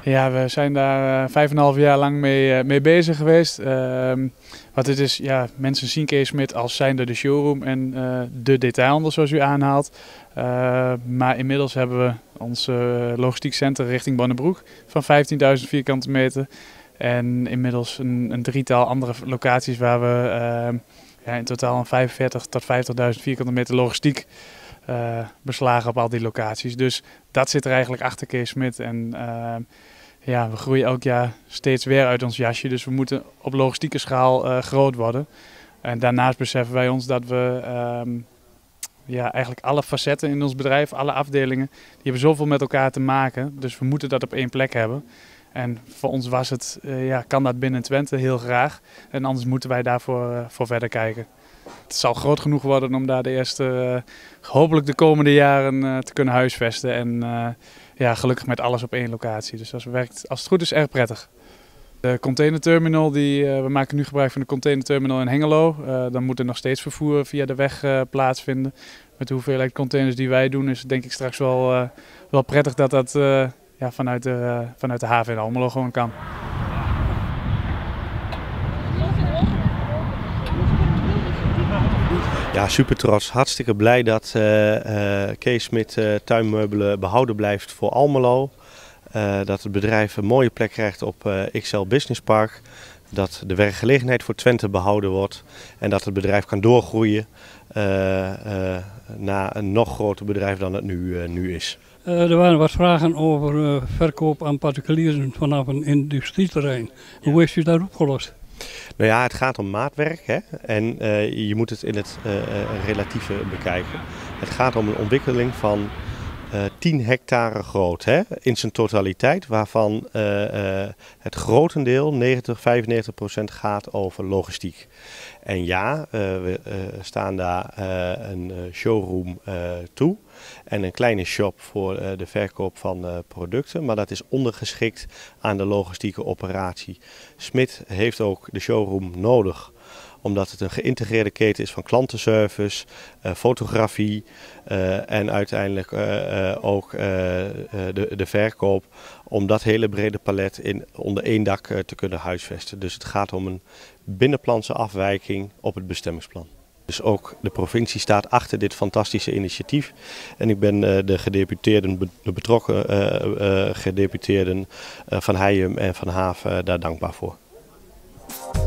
Ja, we zijn daar 5,5 jaar lang mee bezig geweest. Wat het is, ja, mensen zien Kees Smit als zijnde de showroom en de detailhandel zoals u aanhaalt. Maar inmiddels hebben we ons logistiek center richting Bonnebroek van 15.000 vierkante meter. En inmiddels een drietal andere locaties waar we in totaal 45.000 tot 50.000 vierkante meter logistiek beslagen op al die locaties. Dus dat zit er eigenlijk achter Kees Smit. En ja, we groeien elk jaar steeds weer uit ons jasje. Dus we moeten op logistieke schaal groot worden. En daarnaast beseffen wij ons dat we eigenlijk alle facetten in ons bedrijf, alle afdelingen, die hebben zoveel met elkaar te maken. Dus we moeten dat op één plek hebben. En voor ons was het, kan dat binnen Twente heel graag. En anders moeten wij daarvoor voor verder kijken. Het zal groot genoeg worden om daar de eerste, hopelijk de komende jaren te kunnen huisvesten. En gelukkig met alles op één locatie. Dus dat werkt als het goed is erg prettig. De containerterminal, we maken nu gebruik van de containerterminal in Hengelo. Dan moet er nog steeds vervoer via de weg plaatsvinden. Met de hoeveelheid containers die wij doen is het denk ik straks wel prettig dat dat vanuit de haven in Almelo gewoon kan. Ja, super trots. Hartstikke blij dat Kees Smit tuinmeubelen behouden blijft voor Almelo. Dat het bedrijf een mooie plek krijgt op XL Business Park. Dat de werkgelegenheid voor Twente behouden wordt. En dat het bedrijf kan doorgroeien naar een nog groter bedrijf dan het nu is. Er waren wat vragen over verkoop aan particulieren vanaf een industrieterrein. Hoe heeft u dat opgelost? Nou ja, het gaat om maatwerk, hè? En je moet het in het relatieve bekijken. Het gaat om een ontwikkeling van 10 hectare groot, hè? In zijn totaliteit, waarvan het grotendeel, 95% gaat over logistiek. En ja, we staan daar een showroom toe en een kleine shop voor de verkoop van producten, maar dat is ondergeschikt aan de logistieke operatie. Smit heeft ook de showroom nodig, omdat het een geïntegreerde keten is van klantenservice, fotografie en uiteindelijk ook de verkoop, om dat hele brede palet onder één dak te kunnen huisvesten. Dus het gaat om een binnenplanse afwijking op het bestemmingsplan. Dus ook de provincie staat achter dit fantastische initiatief. En ik ben de betrokken gedeputeerden van Heijum en van Haaf daar dankbaar voor.